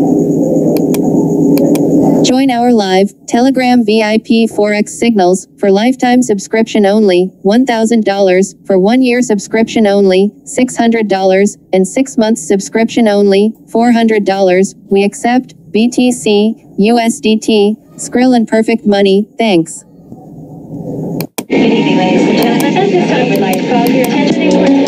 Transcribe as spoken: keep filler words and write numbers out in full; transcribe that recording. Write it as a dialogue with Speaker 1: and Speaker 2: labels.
Speaker 1: Join our live Telegram V I P Forex signals for lifetime subscription only, one thousand dollars, for one year subscription only, six hundred dollars, and six months subscription only, four hundred dollars. We accept B T C, U S D T, Skrill and Perfect Money. Thanks.
Speaker 2: Good evening, ladies and gentlemen. At this time, we'd like to call your attention to our